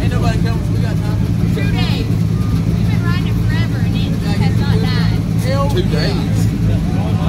Ain't nobody coming. We got time. 2 days. We've been riding it forever and it has not died. 2 days.